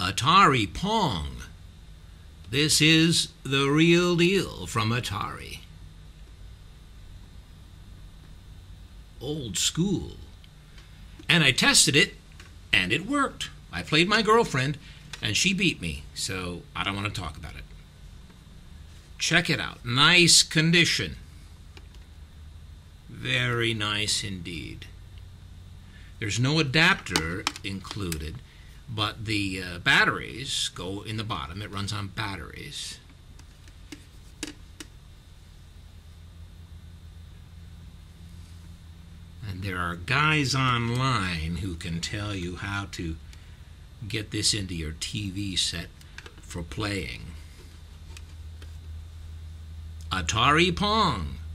Atari Pong. This is the real deal from Atari. Old school. And I tested it, and it worked. I played my girlfriend, and she beat me, so I don't want to talk about it. Check it out. Nice condition. Very nice indeed. There's no adapter included, but the batteries go in the bottom. It runs on batteries. And there are guys online who can tell you how to get this into your TV set for playing. Atari Pong.